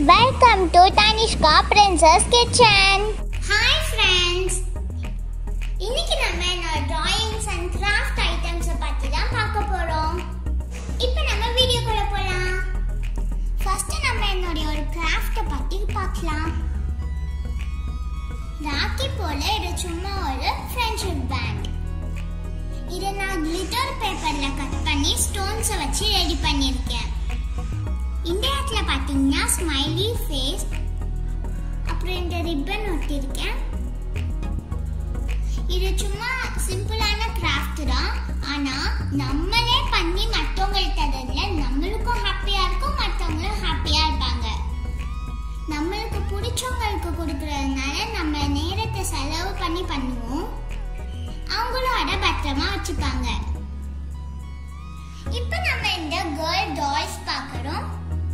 Welcome to Tanishka Princess Kitchen. Hi friends. இன்னைக்கு நம்ம drawings and craft items பத்தி தான் பார்க்க போறோம். இப்போ நம்ம வீடியோக்குள்ள போலாம். ஃபர்ஸ்ட் நம்ம ஒரு craft பத்தி பார்க்கலாம். ராக்கி போல இது சும்மா ஒரு friendship band. இத நான் glitter paperல கட் பண்ணி stones வச்சு ரெடி பண்ணிருக்கேன். இந்த இடத்துல பாத்தீங்கன்னா ஸ்மைலி ஃபேஸ் அப்புறம் இந்த ரிப்பன் ஒட்டிருக்கேன். இது சும்மா சிம்பிளான கிராஃப்ட் தான், ஆனா நம்மளே பண்ணி மத்தவங்களுக்கு தரதுல நம்மளுக்கும் ஹாப்பியா இருக்கும், மத்தவங்களும் ஹாப்பியா இருப்பாங்க. நம்மளுக்கு பிடிச்சவங்களுக்கு கொடுக்கறதுனால நம்ம நேரத்தை செலவு பண்ணி பண்ணுவோம், அவங்களும் அட பத்திரமா வச்சுப்பாங்க. இப்போ நம்ம இந்த கேர்ள் டால்ஸ் பார்க்கறோம்.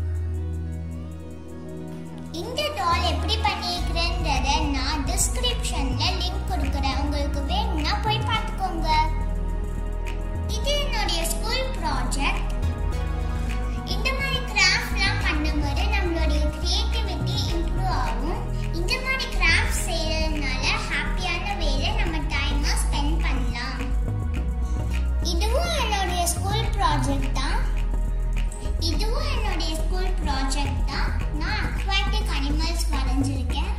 இந்த டால் எப்படி பண்ணியிருக்கிறேன்றதை நான் டிஸ்கிரிப்ஷன்ல லிங்க் கொடுக்குறேன், உங்களுக்கு வேணும்னா போய் பார்த்துக்கோங்க. இது என்னுடைய ஸ்கூல் ப்ராஜெக்ட். இந்த மாதிரி கிராஃப்ட்லாம் பண்ணும்போது நம்மளுடைய கிரியேட்டிவிட்டி இம்ப்ரூவ் ஆகும். இந்த மாதிரி கிராஃப்ட் செய்யறதுனால ஹாப்பியான வேலை நம்ம டைமை ஸ்பெண்ட் பண்ணலாம். இதுவும் என்னுடைய ஸ்கூல் ப்ராஜெக்ட் தான். நான் அக்வாட்டிக் அனிமல்ஸ் வரைஞ்சிருக்கேன்.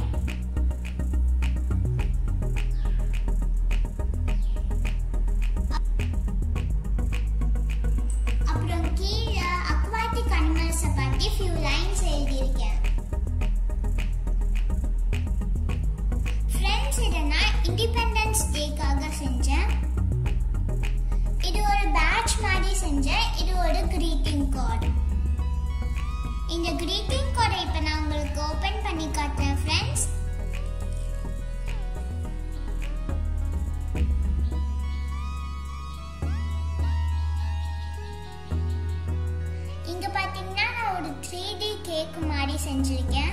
அப்புறம் கீழே அக்வாட்டிக் அனிமல்ஸ் பத்தி few lines எழுதியிருக்கேன். ஃப்ரெண்ட்ஸ், இதை நான் இண்டிபெண்டன்ஸ் டேக்காக செஞ்சேன். இது ஒரு பேட்ச் மாதிரி செஞ்சேன். இது ஒரு greeting card. இந்த greeting card இப்ப நான் உங்களுக்கு ஓபன் பண்ணி காட்டுறேன் फ्रेंड्स. இங்க பாத்தீங்கன்னா நான் ஒரு 3D கேக் மாதிரி செஞ்சிருக்கேன்.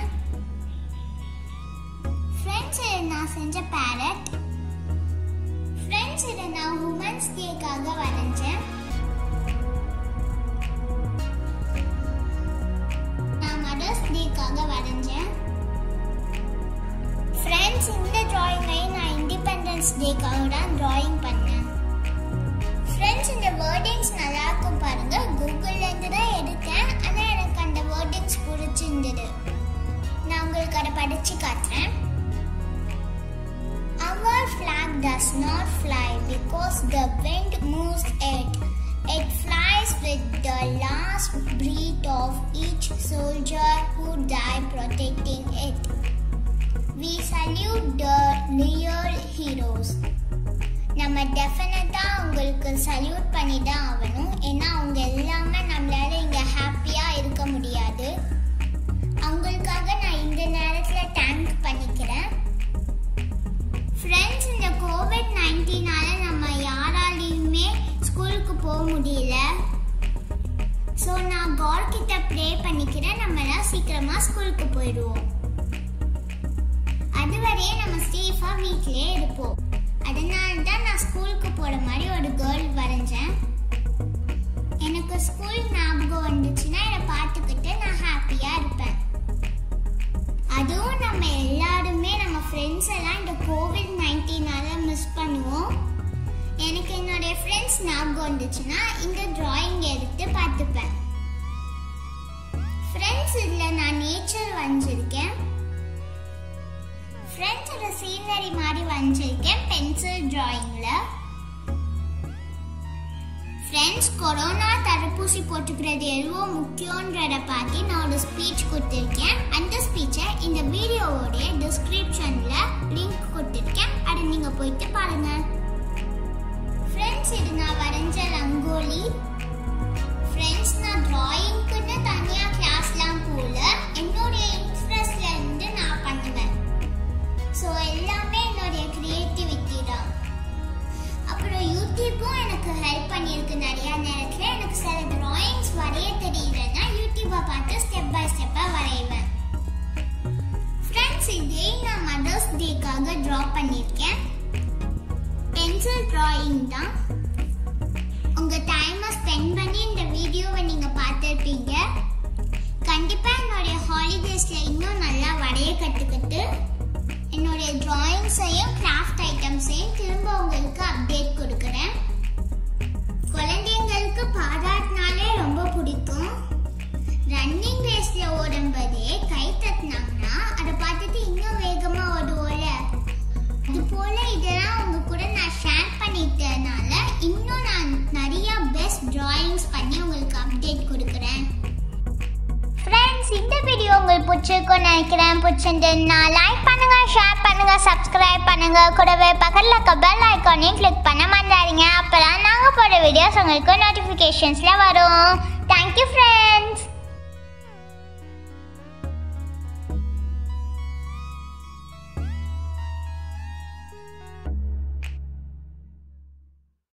फ्रेंड्स, இது நான் செஞ்ச parrot. फ्रेंड्स, இது நான் women's டேக்காக வரைஞ்சேன். வரைஞ்சேன். ஃப்ரெண்ட்ஸ், இந்த டிராயிங்கை நான் இண்டிபெண்டன்ஸ் டேக்காக தான் டிராயிங் பண்ணேன். ஃப்ரெண்ட்ஸ், இந்த வேர்டிங்ஸ் நல்லா இருக்கும் பாருங்க. கூகுள்ல இருந்து தான் எடுத்தேன், ஆனா எனக்கு அந்த வேர்டிங்ஸ் பிடிச்சிருந்தது. நான் உங்களுக்கு அதை படிச்சு காட்டுறேன். Our flag does not fly because the wind moves it. It flies with the last breath of each soldier who died protecting it. We salute the real heroes. நம்ம டெஃபினட்டா உங்களுக்கு சல்யூட் பண்ணி தான் ஆகணும், ஏன்னா அவங்க எல்லாமே நம்மளால இங்க ஹாப்பியா இருக்க முடியாது. அவங்களுக்காக நான் இந்த நேரத்துல தேங்க் பண்ணிக்கிறேன். ஃப்ரெண்ட்ஸ், இந்த COVID-19 நம்ம யாராலையுமே ஸ்கூலுக்கு போக முடியல. ஸோ நான் காட் கிட்ட ப்ரே பண்ணிக்கிறேன், நம்மளாம் சீக்கிரமா ஸ்கூலுக்கு போயிடுவோம். அதுவரையே நம்ம சேஃபா வீட்டிலே இருப்போம். அதனால தான் நான் ஸ்கூலுக்கு போற மாதிரி ஒரு கேர்ள் வரைஞ்சேன். எனக்கு ஸ்கூல் ஞாபகம் வந்துச்சுன்னா இதை பார்த்துக்கிட்டு நான் ஹாப்பியா இருப்பேன். அதுவும் நம்ம எல்லாருமே நம்ம ஃப்ரெண்ட்ஸ் எல்லாம் இந்த COVID-19 மிஸ் பண்ணுவோம். எனக்கு என்னுடைய ஃப்ரெண்ட்ஸ் ஞாபகம் வந்துச்சுன்னா இந்த டிராயிங் எடுத்து பார்த்துப்பேன். ஃப்ரெண்ட்ஸ், இதில் நான் நேச்சர் வரைஞ்சிருக்கேன். ஃப்ரெண்ட்ஸ், ஒரு சீனரி மாதிரி வரைஞ்சிருக்கேன் பென்சில் டிராயிங்ல. ஃப்ரெண்ட்ஸ், கொரோனா தடுப்பூசி போட்டுக்கிறது எவ்வளோ முக்கியன்றதை பார்த்து நான் ஒரு ஸ்பீச் கொடுத்துருக்கேன். அந்த ஸ்பீச்சை இந்த வீடியோவோடைய டிஸ்கிரிப்ஷன்ல லிங்க் கொடுத்துருக்கேன், அதை நீங்க போயிட்டு பாருங்க. ஃப்ரெண்ட்ஸ், இது நான் வரைஞ்ச ரங்கோலி. ஃப்ரெண்ட்ஸ், நான் டிராயிங்க்குன்னு தனியா கிளாஸ்லாம் போல, என்னுடைய இன்ட்ரெஸ்ட்ல இருந்து நான் பண்ணுவேன். ஸோ எல்லாமே என்னுடைய கிரியேட்டிவிட்டி தான். அப்புறம் யூடியூப்பும் எனக்கு ஹெல்ப் பண்ணியிருக்கு. நிறைய நேரத்தில் எனக்கு சில டிராயிங்ஸ் வரைய தெரியலன்னா யூடியூப்பை பார்த்து ஸ்டெப் பை ஸ்டெப்பாக வரைவேன். ஃப்ரெண்ட்ஸ், இதே நான் மதர்ஸ் டேக்காக ட்ரா பண்ணியிருக்கேன். பென்சில் டிராயிங் தான். உங்க டைமை ஸ்பெண்ட் பண்ணி இந்த வீடியோவை நீங்க பார்த்திருப்பீங்க. கண்டிப்பா என்னோட ஹாலிடேஸ்ல இன்னும் நல்லா வரைய கத்துக்கிட்டு என்னோட டிராயிங்ஸையும் கிராஃப்ட் ஐட்டம்ஸையும் திரும்ப உங்களுக்கு அப்டேட் கொடுக்குறேன். குழந்தைங்களுக்கு பாராட்டினாலே ரொம்ப பிடிக்கும். ரன்னிங் ரேஸ்ல ஓடும்போதே கை தட்டினாங்கன்னா அதை பார்த்துட்டு இன்னும் வேகமா ஓடுவோல. அது போல இதெல்லாம் உங்க கூட நான் ஷேர் பண்ணிட்டனால இன்னும் நான் நிறைய பெஸ்ட் டிராயிங்ஸ் பண்ணி உங்களுக்கு அப்டேட் கொடுக்குறேன். ஃப்ரெண்ட்ஸ், இந்த வீடியோ உங்களுக்கு பிடிச்சிருக்கும்னு நினைக்கிறேன். பிடிச்சிருந்ததுன்னா லைக் பண்ணுங்க, ஷேர் பண்ணுங்க, சப்ஸ்கிரைப் பண்ணுங்க. கூடவே பக்கத்தில் இருக்க பெல் ஐக்கானையும் கிளிக் பண்ண மறந்துடாதீங்க. அப்பதான் நாங்கள் போடுற வீடியோஸ் உங்களுக்கு நோட்டிஃபிகேஷன்ஸ்ல வரும். Thank you friends.